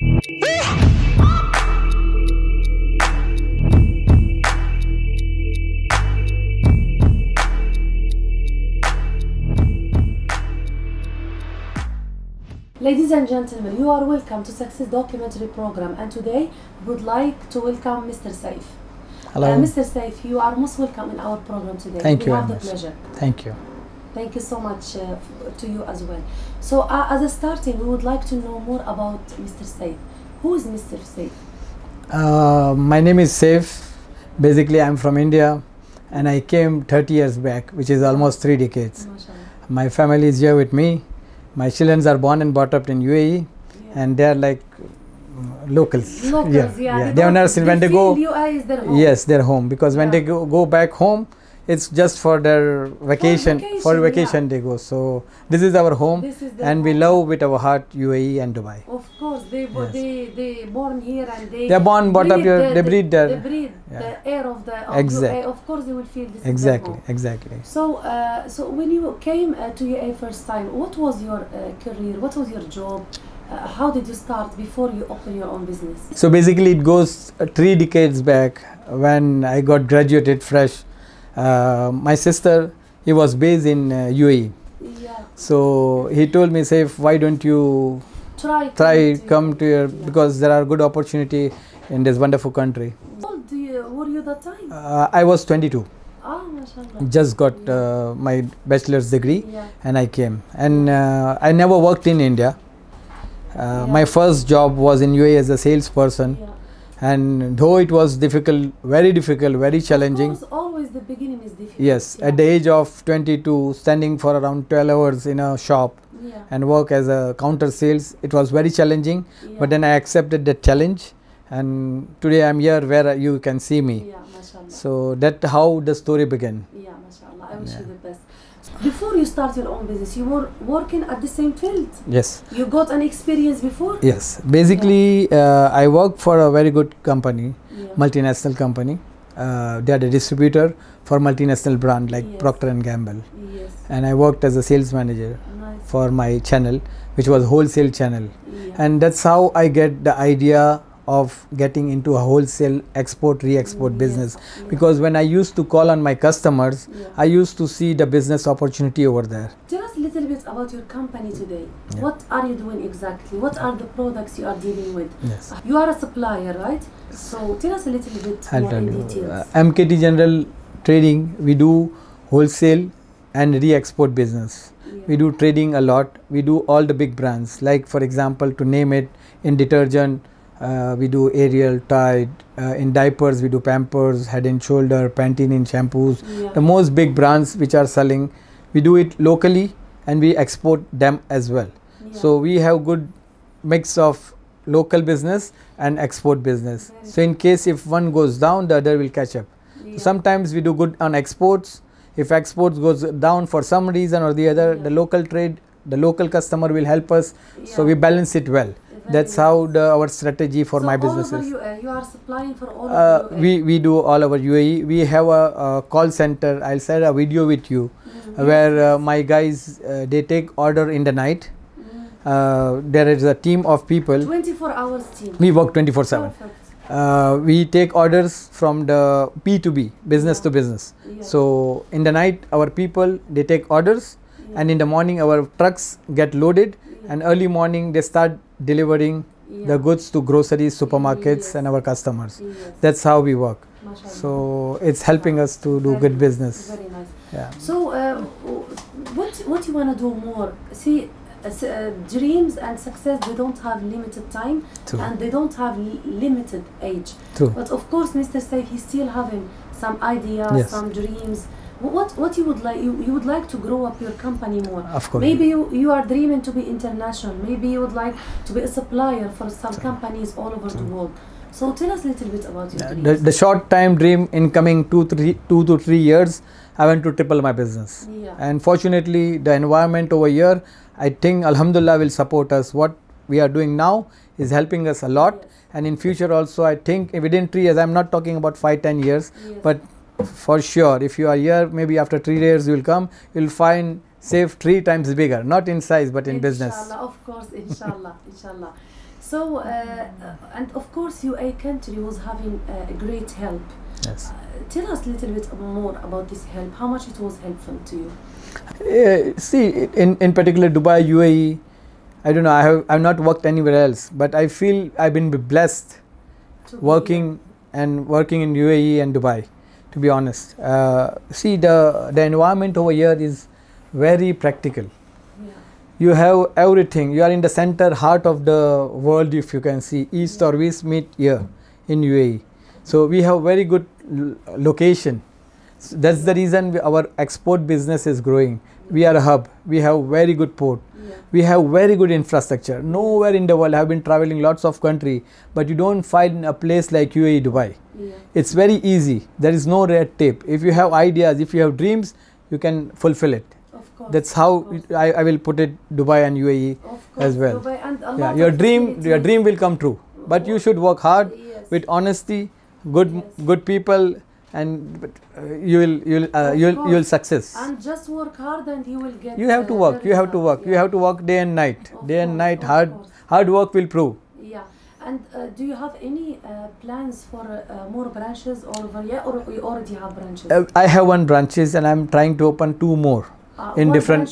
Ladies and gentlemen, you are welcome to Success Documentary Program, and today we would like to welcome Mr. Saif. Hello. Mr. Saif, you are most welcome in our program today. Thank you. We have the pleasure. Thank you. Thank you so much to you as well. So as a starting, we would like to know more about Mr. Saif. Who is Mr. Saif? My name is Saif. Basically, I'm from India and I came 30 years back, which is almost 3 decades. My family is here with me. My children are born and brought up in UAE, and they are like locals. Yeah. They are not when they go. UAE is their home. Yes, their home, because when they go back home, it's just for their vacation. For vacation they go. So this is our home, and we love with our heart UAE and Dubai. Of course, they born here and they are born, brought up here. They breathe there. They breathe the air of the exactly. UAE. Of course, they will feel this. Exactly. So, so when you came to UAE first time, what was your career? What was your job? How did you start before you open your own business? So basically, it goes 3 decades back when I got graduated fresh. My sister, he was based in UAE. So he told me, Saif, why don't you come to here, because there are good opportunity in this wonderful country. How old were you that time? I was 22. MashaAllah. Just got my bachelor's degree, and I came. And I never worked in India. My first job was in UAE as a salesperson. And though it was difficult, very challenging. Of course, always the beginning is difficult. Yes, at the age of 22, standing for around 12 hours in a shop and work as a counter sales, it was very challenging. But then I accepted that challenge, and today I'm here where you can see me. So that's how the story began. Yeah, mashallah. I wish you the best. Before you start your own business, you were working at the same field? Yes. You got an experience before? Yes. Basically, I work for a very good company, multinational company. They are the distributor for multinational brand like Procter & Gamble. And I worked as a sales manager for my channel, which was wholesale channel. And that's how I get the idea of getting into a wholesale export re-export business, because when I used to call on my customers, I used to see the business opportunity over there. Tell us a little bit about your company today. What are you doing exactly? What are the products you are dealing with? Yes. You are a supplier, right? So tell us a little bit more in details. MKT General Trading, we do wholesale and re-export business. We do trading a lot. We do all the big brands, like for example, to name it, in detergent, we do Ariel, Tide. In diapers, we do Pampers, Head and Shoulder, Pantene in shampoos. The most big brands which are selling, we do it locally and we export them as well. So we have good mix of local business and export business. So in case if one goes down, the other will catch up. So sometimes we do good on exports. If exports goes down for some reason or the other, the local trade, the local customer will help us. So we balance it well. That's how our strategy for my business is. You are supplying for all over UAE? We do all over UAE. We have a call center. I'll share a video with you where my guys, they take order in the night. There is a team of people. 24 hours team. We work 24/7. We take orders from the B2B, business to business. So in the night, our people, they take orders, and in the morning, our trucks get loaded, and early morning, they start delivering the goods to groceries, supermarkets, and our customers. That's how we work. So it's helping us to do good business. Very nice. So what you want to do more? See, dreams and success, they don't have limited time and they don't have limited age. But of course, Mr. Saif, he's still having some ideas, some dreams. What you would like? You would like to grow up your company more. Of course. Maybe you are dreaming to be international. Maybe you would like to be a supplier for some companies all over the world. So tell us a little bit about your dreams. The short time dream in coming 2 to 3 years, I want to triple my business. And fortunately, the environment over here, I think Alhamdulillah will support us. What we are doing now is helping us a lot. And in future also, I think within 3 years, I'm not talking about 5-10 years, but for sure, if you are here, maybe after 3 years you will come, you'll find Saif 3 times bigger, not in size but in business. Inshallah, of course, inshallah, inshallah. So, and of course, UAE country was having great help. Yes. Tell us a little bit more about this help. How much it was helpful to you? See, in particular Dubai, UAE, I don't know. I've not worked anywhere else, but I feel I've been blessed working in UAE and Dubai. To be honest, see the environment over here is very practical. You have everything. You are in the center heart of the world, if you can see. East or west meet here in UAE. So we have very good location. So that's the reason our export business is growing. We are a hub. We have very good port. We have very good infrastructure. Nowhere in the world, I have been traveling lots of country, but you don't find a place like UAE, Dubai. It's very easy. There is no red tape. If you have ideas, if you have dreams, you can fulfill it. That's how I will put it, Dubai and UAE as well. Yeah, your dream will come true, but you should work hard with honesty, good people, and you'll success. And just work hard, and you will get. You have to work. You have to work. You have to work day and night. Day and night. Hard work will prove. Yeah. And do you have any plans for more branches, or you already have branches? I have one branches, and I'm trying to open 2 more. In different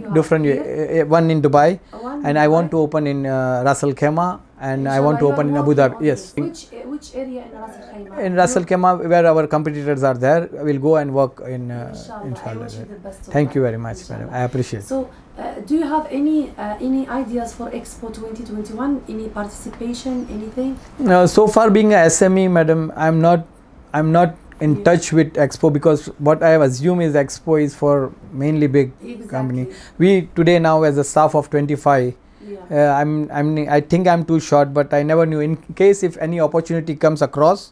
one in Dubai, and I want to open in Ras Al Khaimah, and I want to open in Abu Dhabi. Yes. Which area in Ras Al Khaimah? In Ras Al Khaimah, where our competitors are there, we'll go and work in. Inshallah. Thank you very much, madam. I appreciate. So, do you have any ideas for Expo 2021? Any participation? Anything? No. So far, being a SME, madam, I'm not in touch with Expo, because what I have assumed is Expo is for mainly big company. We today now as a staff of 25, I think I'm too short, but I never knew. In case if any opportunity comes across,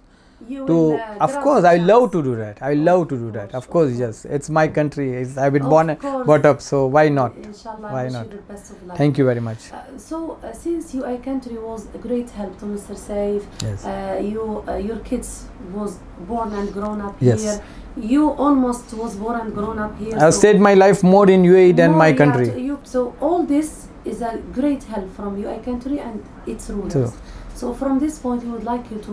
of course I love to do that. I love to do that. Of course, yes. It's my country. I've been born and brought up, so why not? Inshallah, why not? You the best of luck. Thank you very much. So since UAE country was a great help to Mr. Saif, yes. Your kids was born and grown up yes. here. You almost was born and grown up here. I've stayed my life more in UAE than my country. So all this is a great help from UAE country and its rulers. So from this point, we would like you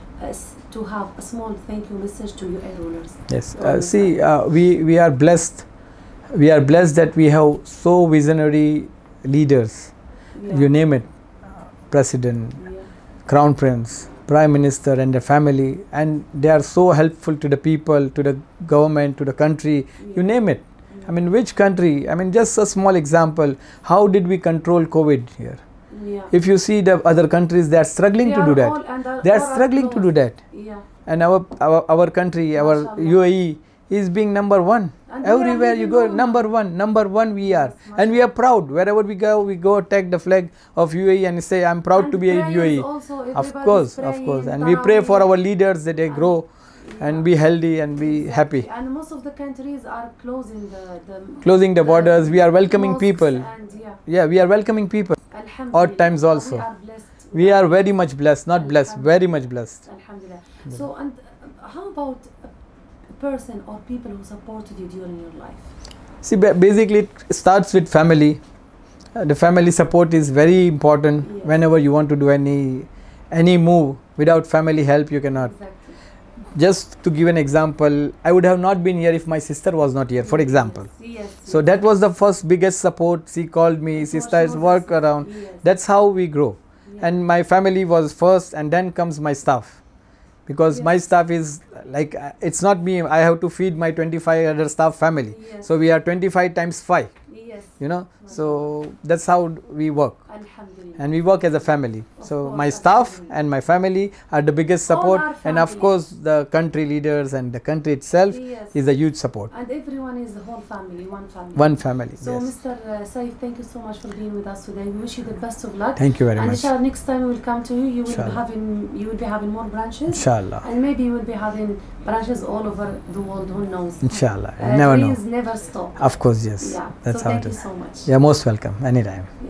to have a small thank you message to UAE rulers. Yes. See, we are blessed. We are blessed that we have so visionary leaders. You name it, president, crown prince, prime minister, and the family, and they are so helpful to the people, to the government, to the country. You name it. I mean, which country? I mean, just a small example. How did we control COVID here? If you see the other countries, they are struggling to do that. They are struggling to do that. And our country, our UAE, is being #1. Everywhere you go, number one we are. And we are proud. Wherever we go take the flag of UAE and say, I'm proud to be a UAE. Of course. And we pray for our leaders that they grow and be healthy and be happy. And most of the countries are closing the borders. We are welcoming people. Yeah, we are welcoming people. Odd times also. We are very much blessed, not blessed, very much blessed. Alhamdulillah. So, and how about a person or people who supported you during your life? See, basically it starts with family. The family support is very important. Whenever you want to do any move. Without family help, you cannot. Exactly. Just to give an example, I would have not been here if my sister was not here, for example. So that was the first biggest support. She called me, sisters, work around. That's how we grow. And my family was first, and then comes my staff. Because my staff is like, it's not me, I have to feed my 25 other staff family. So we are 25 times 5. You know, so that's how we work. And we work as a family. So my staff and my family are the biggest support, and of course the country leaders and the country itself is a huge support. And everyone is the whole family, one family. One family. So Mr. Saif, thank you so much for being with us today. We wish you the best of luck. Thank you very much. And inshallah, next time we will come to you. You will be having more branches. Inshallah. And maybe you will be having branches all over the world. Who knows? Inshallah. Never know. Please never stop. Of course, yes. Yeah. That's so how thank it is. You so much. You're most welcome anytime.